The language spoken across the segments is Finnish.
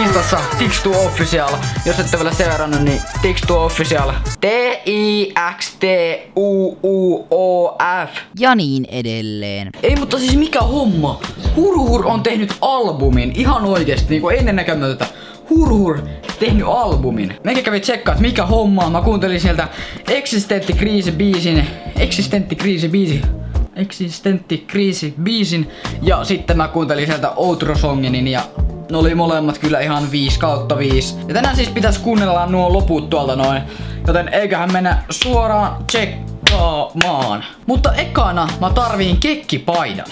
Instassa Tixtu Official. Jos ette vielä seurannut, niin Tixtu Official. TIXTUUOF. Ja niin edelleen. Ei, mutta siis mikä homma? Hurhur on tehnyt albumin. Ihan oikeesti, niinku ennennäkemätöntä. Hurhur tehnyt albumin. Meikä kävi tsekkaa, että mikä homma. Mä kuuntelin sieltä Existentti-kriisi-biisin. Ja sitten mä kuuntelin sieltä Outro-songinin ja ne oli molemmat kyllä ihan 5/5. Ja tänään siis pitäis kuunnella nuo loput tuolta noin. Joten eiköhän mennä suoraan tsekkaamaan. Mutta ekana mä tarviin kekkipaidan.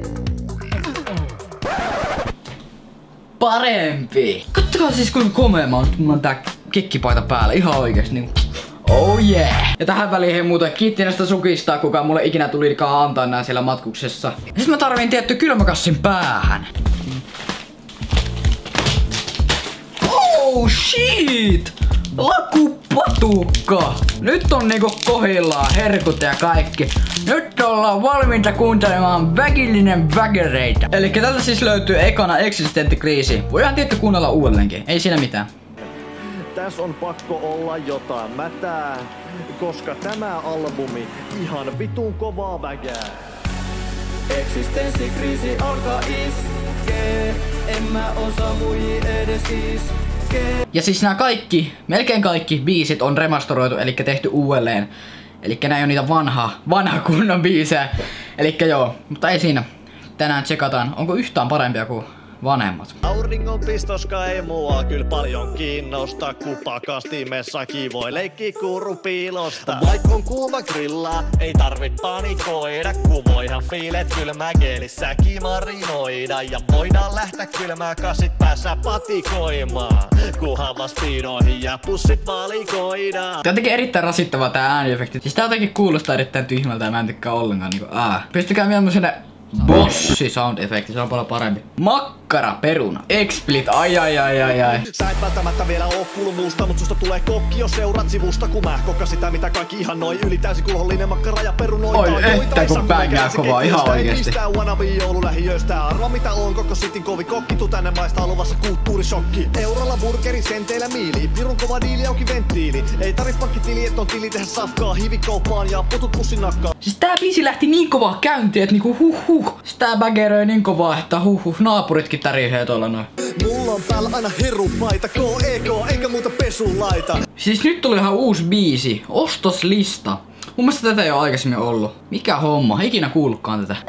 Parempi. Katsokaa siis kuinka komea mä oon tää kekkipaita päällä. Ihan oikeesti niinku. Oh yeah! Ja tähän väliin hei muuten kiitti näistä sukista, kuka mulle ikinä tulikaan antaa nää siellä matkuksessa. Ja sit mä tarviin tietty kylmäkassin päähän. Oh shit! Lakupatukka! Nyt on niinku kohillaan herkut ja kaikki. Nyt ollaan valmiita kuuntelemaan väkillinen vägereitä. Elikkä tältä siis löytyy ekana Existentti-kriisi. Voidaan tietty kuunnella uudelleenkin, ei siinä mitään. Täs on pakko olla jotain mätää, koska tämä albumi ihan vitun kovaa vägää. Eksistenssikriisi alkaa iskee, en mä osaa mui edes iskee. Ja siis nämä kaikki, melkein kaikki biisit on remastoroitu, eli tehty uudelleen. Eli nää ei oo niitä vanha kunnon biisejä. Elikkä joo, mutta ei siinä. Tänään tsekataan, onko yhtään parempia kuin vanhemmat. Auringonpistoska ei mua kyllä paljon kiinnosta, kun pakastimessakin voi leikki kuurupiilosta. Vaikka on kuuma grillaa, ei tarvit panikoida, kun voihan fiilet kylmää geelissäkin marinoida. Ja voidaan lähteä kylmää kasit päässä patikoimaan, kunhan vaan speedoihin ja pussit valikoidaan. Tää on jotenkin erittäin rasittavaa tää ääniefekti. Siis tää jotenkin kuulostaa erittäin tyhmältä ja mä en tykkää ollenkaan niinku Pystykää mieluummin Bossi sound efekti, se on paljon parempi. Makkara peruna. Explit, ai. Sä et välttämättä vielä oo kuullut muusta, mut susta tulee kokki, jos seuraat sivusta. Kun mä kokkaan sitä, mitä kaikki ihannoi. Yli täysin kulhollinen makkara ja perunoita. Oi, että kun bängää kovaa, ihan oikeesti. Wannabe joululähiöistä. Arva mitä on, koko sitin kovi kokki. Tuu tänne maistaa luvassa kulttuurishokki. Eurolla burgeri, senteillä miili. Virun kova diili, auki venttiili. Ei tarvit pankkitili, et on tili tehdä safkaa. Hivikauppaan ja potut pussin nakkaa. Siis tää biisi lähti niin kovaa käyntiin, et niinku Sitä bageröi niin kovaa, että naapuritkin tärisee tuolla noin. Mulla on päällä aina herupaita, KEK, eikä muuta pesulaita. Siis nyt tuli ihan uusi biisi, ostoslista. Mun mielestä tätä ei oo aikaisemmin ollut. Mikä homma, ikinä kuullutkaan tätä.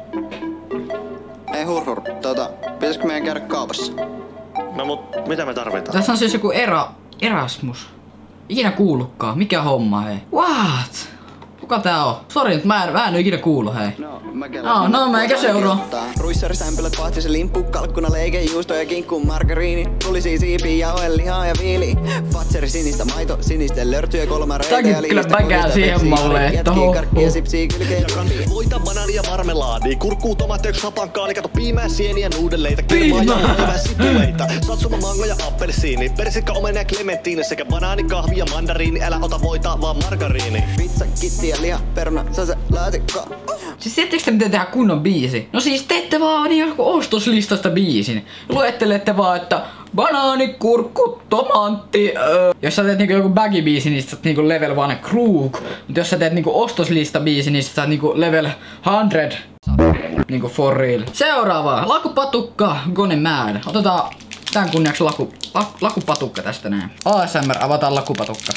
Ei Hurhur, pitäisikö meidän käydä kaupassa? No mut, mitä me tarvitaan? Tässä on siis joku Erasmus. Ikinä kuullutkaan, mikä homma hei. What? Kuka tää on? Sori, nyt mä en ikinä kuullut hei. No, mä eikä seuraa. Ruissarisämpylät, pahtisen limppu, kalkkuna, leike, juusto ja kinkku, margariini. Tulisi siipi, jauhe, lihaa ja viili. Fatseri, sinistä maito, sinisten lörtyjä, kolmareita ja liistä. Tääkin kyllä bäkää siihen malleen, että karkkia, sipsiä, kylkeä. Voita, banaani ja marmelaadi. Kurkkuu, tomaatteeksi, hapankaali, kato piimää, sieniä, nuudeleita. Kermaa ja hyvää situleita. Satsuma, mango ja appelsiini. Persikka, omena ja klementtiini. Sekä banaani, kahvi ja mandariini. Älä ota voita, vaan margariini. Pizza, kitti ja liha, peruna, sase, laatikko. Siis tiedättekö te miten tehdä kunnon biisi? No siis teette vaan niin joku ostoslistasta biisin. Luettelette vaan, että banaani, kurkku, tomaatti, Jos sä teet niinku joku baggy-biisi, niin sä oot niinku level 1 krug. Mut jos sä teet niinku ostoslista-biisi, niin sä oot niinku level 100. Niinku for real. Seuraava, lakupatukka, gone mad. Otetaan tän kunniaksi lakupatukka tästä näin. ASMR, avataan lakupatukka.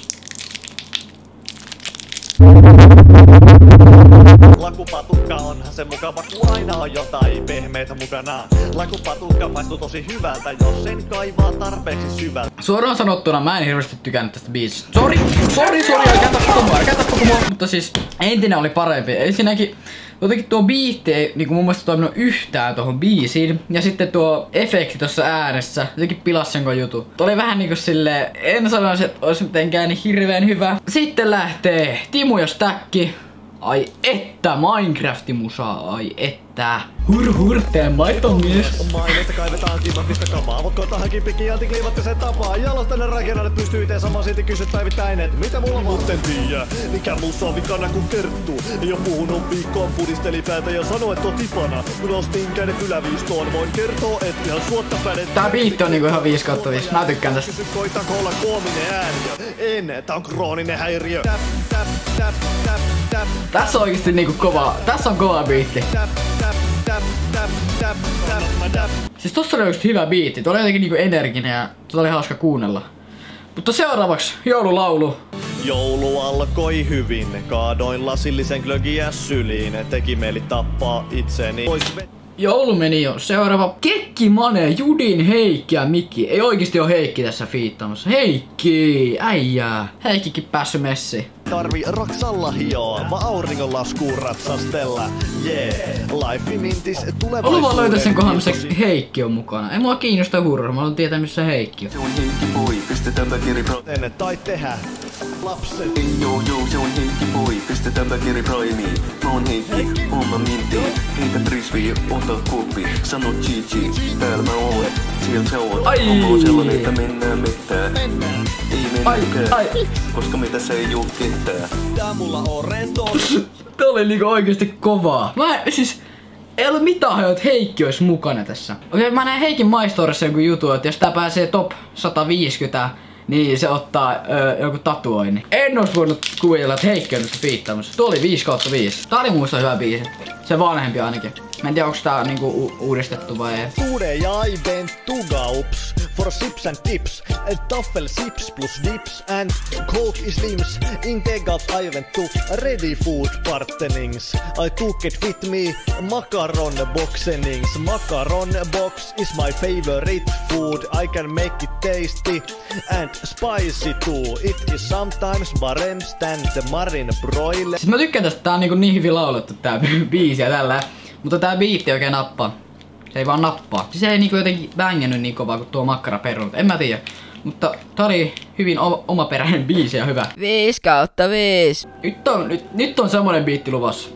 Lakupatukka onhan se mukava, kun aina on jotain pehmeitä mukana. Lakupatukka maistuu tosi hyvältä, jos sen kaivaa tarpeeksi syvältä. Suoraan sanottuna mä en hirveästi tykännyt tästä biisistä. Sori, älkää tappa mua. Mutta siis entinen oli parempi. Ensinnäkin jotenkin tuo biitti ei niinku mun mielestä toiminut yhtään tohon biisiin. Ja sitten tuo efekti tossa äänessä jotenkin pilasi sen jutun. Tuo oli vähän niinku silleen, en sanoisi, että olisi mitenkään niin hirveän hyvä. Sitten lähtee Timu ja Stäkki. Ai että, Minecraft-musaa, ai että. Tää hurteen maitomies. Maineista kaivetaan kimmastista kamaa, mut kotahankin pikki antikliimattisen tapaa. Jalostainen rakennan, et pystyy itse samaan silti kysyt päivittäin, et mitä mulla muuten tiiä? Mikä mussa on vikana kun kerttuu? Ei oo puhunut viikkoon, pudisteli päätä ja sanoo, et on tipana. Kun ostin kädet yläviistoon, voin kertoo, et ihan suotta pädet. Tää biitti on niinku ihan 5/5. Mä tykkään tästä. Kysy koitanko olla koominen ääniö? En, tää on krooninen häiriö. Tässä on oikeesti niinku kova. Tässä on kova biitti. Siis tossa oli oikeesti hyvä biitti. Tuo oli jotenkin niinku energinen ja tota oli hauska kuunnella. Mutta seuraavaksi joululaulu. Joulu alkoi hyvin, kaadoin lasillisen glögiä syliin. Teki mieli tappaa itseni. Joulu meni jo. Seuraava Kekki, Mane, Judin, Heikki ja Mikki. Ei oikeesti oo Heikki tässä fiittamassa. Heikki, äijää. Heikkikin päässyt messiin. Tarvi Roksalla hioa, vaan auringon laskuun ratsastella. Life mintis tulevaisuuden. Haluan löytää sen kohan, missä Heikki on mukana. Ei mua kiinnosta hurra, mä haluan tietää missä Heikki on. Se on Heikki boy, pistetäänpä kiripro. Ennen tai tehdä lapset. Joo, se on Heikki boy, pistetäänpä kiriproimiin. Mä oon Heikki, homma minti. Heitä frisbee, ota kuppi. Sano GG, täällä mä oon. Siellä sä oot. Onko sellainen, että mennään mettään? Ei mennäkään, koska me tässä ei oo ketään. Tää mulla on rento. Tää oli niinku oikeesti kovaa. Ei ollut mitään hajua, että Heikki olisi mukana tässä. Okei, mä näin Heikin MyStorissa jonkun jutun, että jos tää pääsee top 150, niin se ottaa joku tatuoinnin. En ois voinut kuvitella, että Heikki on nyt fiittaamassa. Tuo oli 5/5. Tää oli muista hyvä biisi. Se vanhempi ainakin. Mä en tiedä, onks tää niinku uudistettu vai ei. Today I went to Gaups for sips and tips. Toffel sips plus dips and coke is limbs. In the Gaups I went to ready food partenings. I took it with me macaron boxenings. Macaron box is my favorite food. I can make it tasty and spicy too. It is sometimes parempi than the marine broiler. Siis mä tykkään tästä, tää on niin hyvin laulettu tää biisi ja tällä. Mutta tää biitti oikein nappaa. Se ei vaan nappaa. Siis se ei niinku jotenkin bängännyt niin kovaa kuin tuo makkaraperunat. En mä tiedä. Mutta tää oli hyvin omaperäinen biisi ja hyvä. 5/5. Nyt on semmonen biitti luvassa.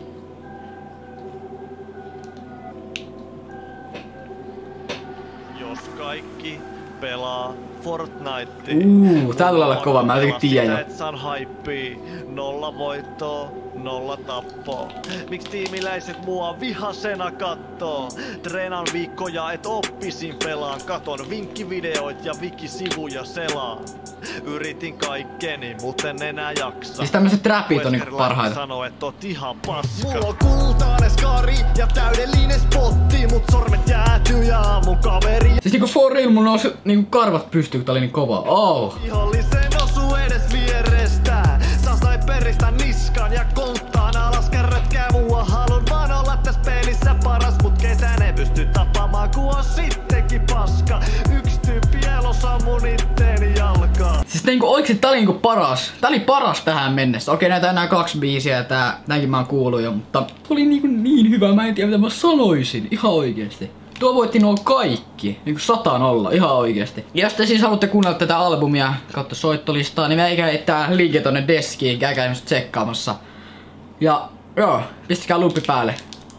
Jos kaikki pelaa Fortnite. Tää tulee olla kova, mä jotenkin tiedän jo. Et saan hypeä, 0 voittoa, 0 tappoa. Miks tiimiläiset mua vihasena kattoo? Treenan viikkoja et oppisin pelaan. Katon vinkkivideoit ja wikisivuja selaan. Yritin kaikkeni, mut en enää jaksa. Siis tämmöset räpit on niinku parhaita. Sano, et oot ihan paska. Mulla on kultainen skari ja täydellinen spotti, mut sormet jäätyy ja mun kaveri. Siis niinku for real mun nousi niinku karvat pystyy, kun tää oli niin kova. Oh. Vihollisen osu edes vierestä. Saa sniperistä niskan ja konttaan alas. Kerrötkää mua, halun vaan olla tässä pelissä paras. Mut ketään ei pysty tappamaan, kun on sittenkin paska. Yksi tyyppi elossa mun itteeni jalkaa. Siis niinku oikeesti tää oli niinku paras. Tää oli paras tähän mennessä. Okei, näitä enää 2 biisiä ja näinkin mä oon kuullut jo. Mutta tää oli niinku niin hyvä, mä en tiedä mitä mä sanoisin. Ihan oikeesti. Tuo voitti nuo kaikki, niinku 100-0, ihan oikeesti. Ja jos te siis haluatte kuunnella tätä albumia kautta soittolistaa, niin meikä heittää linkki tonne deskiin, käykää ihmiset tsekkaamassa. Ja joo, pistäkää luuppi päälle.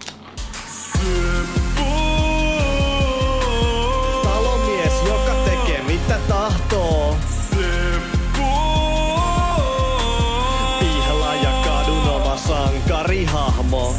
Talomies, joka tekee mitä tahtoo. Pihla ja kadun oma sankarihahmo.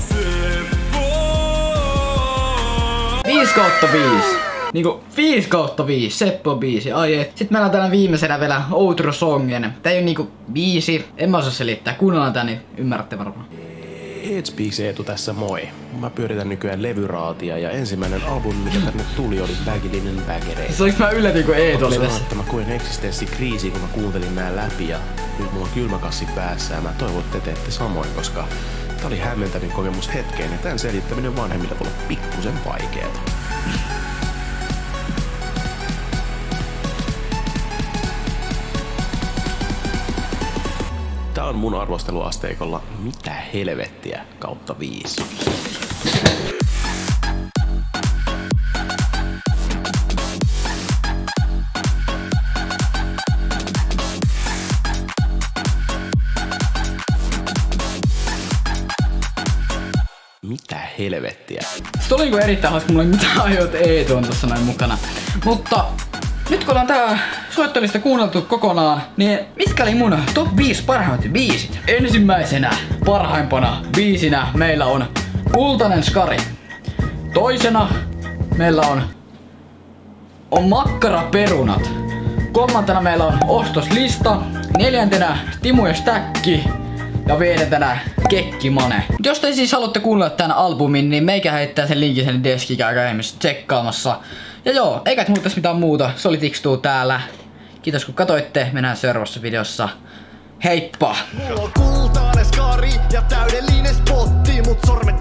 5/5. Niinku 5/5, Seppo biisi, ai et. Sitten meillä on täällä viimeisenä vielä Outro Songen. Tää ei oo niinku biisi, en mä osaa selittää. Kuunnellaan tää, niin ymmärrätte varmaan. Headspeaks Eetu tässä moi. Mä pyöritän nykyään levyraatia ja ensimmäinen albumi mikä tänne tuli oli Bagilinen Bagere. Siis oliks mä yllätyin kun Eetu oli tässä? Että mä koin eksistenssikriisiä kun mä kuuntelin nää läpi ja nyt mulla on kylmäkassi päässä ja mä toivon että te teette samoin, koska tää oli hämmentävin kokemus hetkeen ja tän selittäminen vanhemmille voi olla pikkusen vaikeeta. Tää on mun arvosteluasteikolla mitä helvettiä kautta 5. Mitä helvettiä. Se oli niinku erittäin hauska, mulla ei mitään ajoit Eetu on tossa noin mukana. Mutta nyt kun ollaan tää soittelista kuunneltu kokonaan, niin mitkä oli mun top 5 parhaimmat biisit? Ensimmäisenä parhaimpana biisinä meillä on Kultainen Skari. Toisena meillä on Makkaraperunat. Kolmantena meillä on Ostoslista. Neljäntenä Timu ja Stäkki. Ja viidentenä Kekkimane. Jos te siis haluatte kuunnella tän albumin, niin meikä heittää sen linkin sen deskiin, käykää ihmistä tsekkaamassa. Ja joo, eikä muuta tässä mitään muuta. Se oli Tikstuu täällä. Kiitos kun katoitte. Mennään seuraavassa videossa. Heippa! Mulla on kultainen skari ja täydellinen spotti, mut sormet